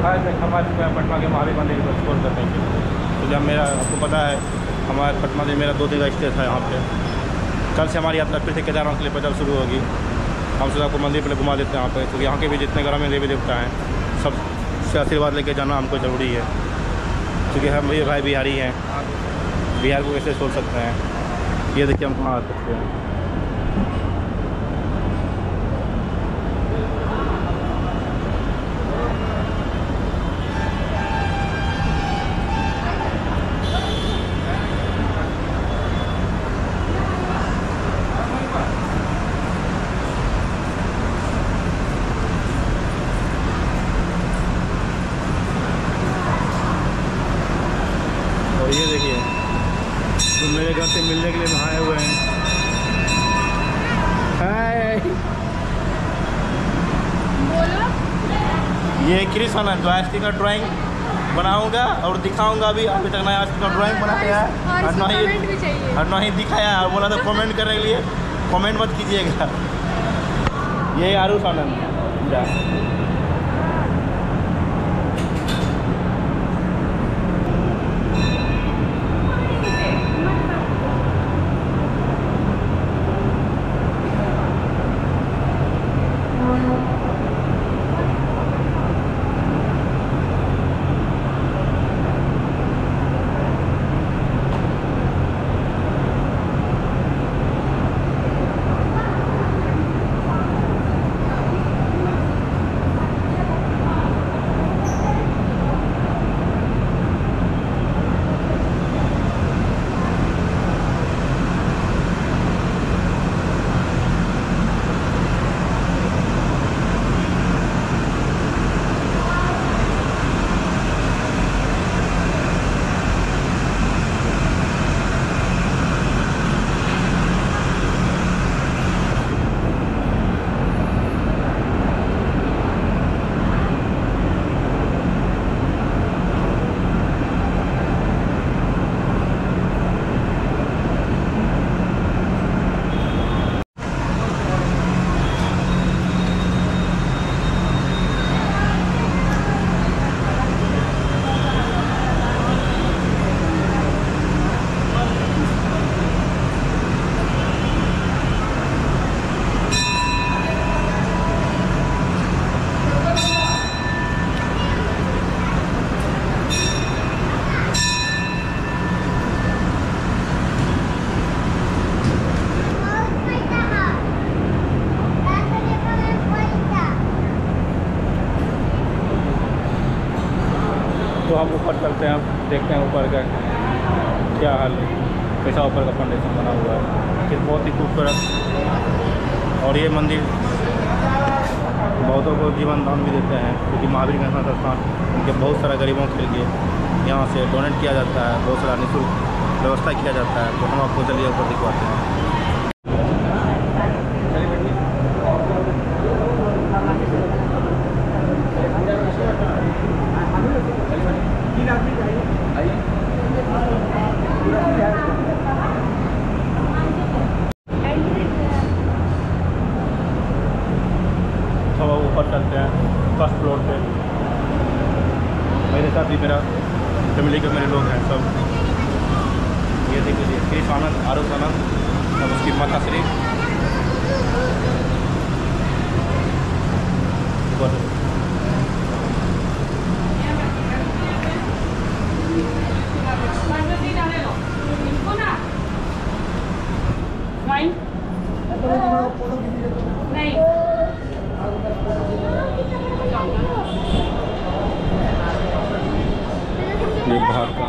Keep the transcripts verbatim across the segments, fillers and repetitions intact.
आज तक हमारे पटना के महावीर मंदिर को एक्सप्लोर करने के लिए। तो जब मेरा आपको पता है हमारे पटना में मेरा दो दिन का स्टे था यहाँ पे। कल से हमारी यात्रा फिर से केदारनाथ के लिए पैदल शुरू होगी। हम सोचा आपको मंदिर पर घुमा देते हैं यहाँ पे, क्योंकि यहाँ के भी जितने ग्रामीण देवी देवता हैं सबसे आशीर्वाद लेके जाना हमको ज़रूरी है, क्योंकि हम ये भाई बिहारी हैं, बिहार को कैसे छोड़ सकते हैं। ये देखिए हम कहाँ आ सकते हैं। ये देखिए तो मेरे घर से मिलने के लिए नहाए हुए हैं। हाय बोलो। ये क्रिस आनंद जो आज का ड्राइंग बनाऊंगा और दिखाऊंगा। अभी अभी तक ना आज का ड्राइंग बनाया है और ना ही और ना ही दिखाया और बोला था कमेंट करने के लिए। कमेंट मत कीजिएगा। ये आरुष आनंद तो हम ऊपर चलते हैं, हम देखते हैं ऊपर का क्या हाल है, कैसा ऊपर का फाउंडेशन बना हुआ है। फिर बहुत ही खूबसूरत। और ये मंदिर बहुतों को जीवन दान भी देते हैं, क्योंकि महावीर गणनाथ स्थान उनके बहुत सारा गरीबों के लिए यहाँ से डोनेट किया जाता है, बहुत सारा निःशुल्क व्यवस्था किया जाता है। तो हम आपको चलिए ऊपर दिखवाते हैं। तो ऊपर चलते हैं फर्स्ट फ्लोर पे। मेरे साथ भी मेरा फैमिली के मेरे लोग हैं सब। ये देखिए क्रिस आनंद, आरुष आनंद और उसकी माता श्री। नहीं ये बाहर का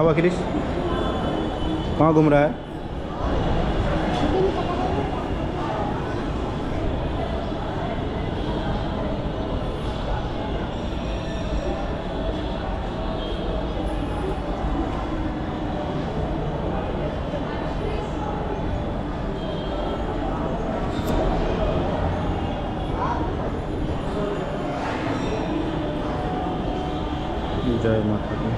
हुआ क्रिश? कहाँ घूम रहा है? जय माता दी।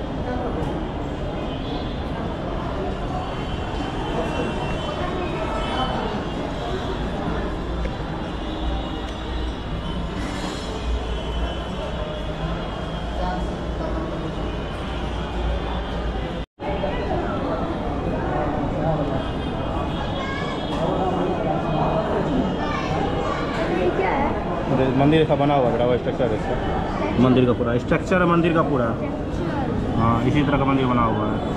मंदिर का बना हुआ बड़ा हुआ स्ट्रक्चर है इसका, मंदिर का पूरा स्ट्रक्चर है मंदिर का पूरा। हाँ इसी तरह का मंदिर बना हुआ है,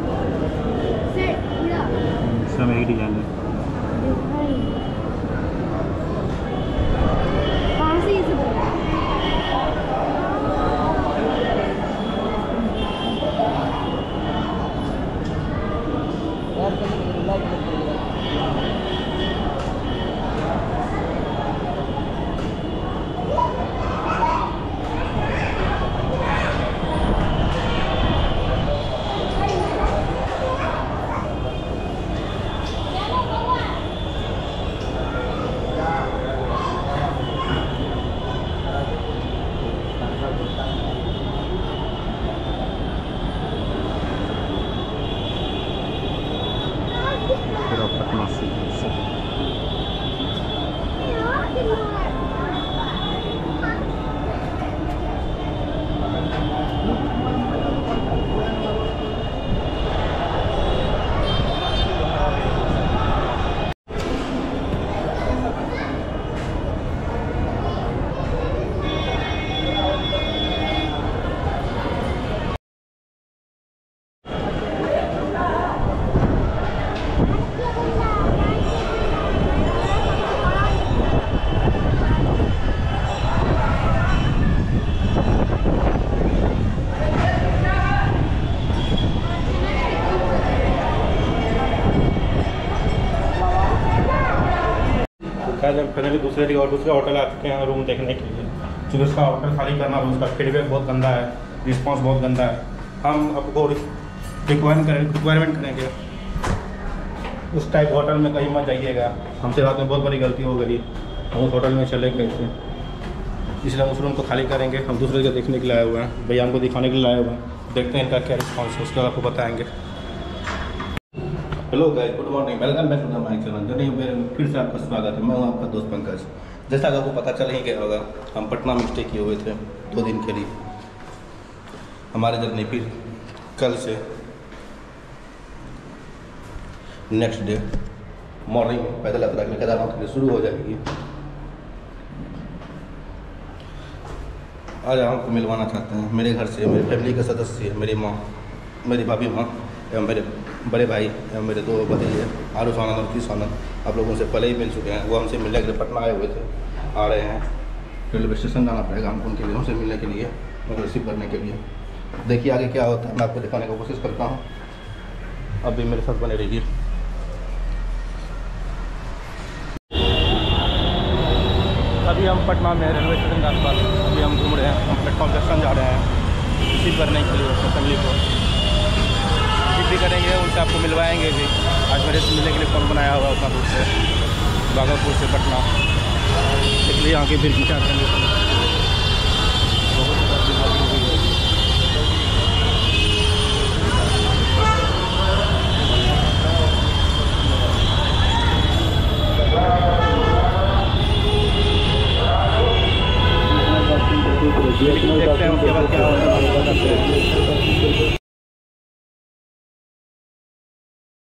सब एक डिजाइन है। फाइनली दूसरे जगह और दूसरे होटल आ चुके हैं रूम देखने के लिए, क्योंकि उसका होटल खाली करना और उसका फीडबैक बहुत गंदा है, रिस्पांस बहुत गंदा है। हम आपको रिक्वायरमेंट करेंगे रिक्वायरमेंट करेंगे उस टाइप होटल में कहीं मत जाइएगा। हमसे रात में बहुत बड़ी गलती हो गई, हम उस होटल में चले गए थे, इसलिए हम उस रूम को खाली करेंगे। हम दूसरे जगह देखने के लिए आए हुए हैं, भैया हमको दिखाने के लिए आए हुए हैं, देखते हैं इनका क्या रिस्पॉन्स है, उसके बाद आपको बताएँगे। Hello guys, good morning, welcome back to the my channel. Journey मेरे फिर से आपका स्वागत है। मैं हूं आपका दोस्त पंकज। जैसा कि आपको पता चल ही गया होगा, हम पटना में स्टे किए हुए थे दो दिन के लिए। हमारे जर्नी फिर कल से नेक्स्ट डे मॉर्निंग में पैदल यात्रा के लिए केदारनाथ के लिए शुरू हो जाएगी। आज आपको मिलवाना चाहते हैं मेरे घर से मेरी फैमिली के सदस्य, मेरी माँ, मेरी भाभी माँ एवं मेरे बड़े भाई एवं मेरे दो भतीजे आरुष आनंद और किस आनंद। आप लोगों से पहले ही मिल चुके हैं, वो हमसे मिलने के लिए पटना आए हुए थे, आ रहे हैं। रेलवे स्टेशन जाना पड़ेगा हमको उनके लिए, हमसे मिलने के लिए और रिसीव करने के लिए। देखिए आगे क्या होता है, मैं आपको दिखाने की कोशिश करता हूँ। अब भी मेरे साथ बने रहिए। अभी हम पटना में रेलवे स्टेशन के आसपास अभी हम घूम रहे हैं। हम प्लेटफॉर्म जंक्शन जा रहे हैं रिसीव करने के लिए अपनी फैमिली को। भी करेंगे, उनसे आपको मिलवाएंगे भी। आज मेरे से मिलने के लिए फ़ोन बनाया हुआ उतना दूर से, बाघापुर से पटना, इसलिए यहाँ की भीड़ खींचा करेंगे।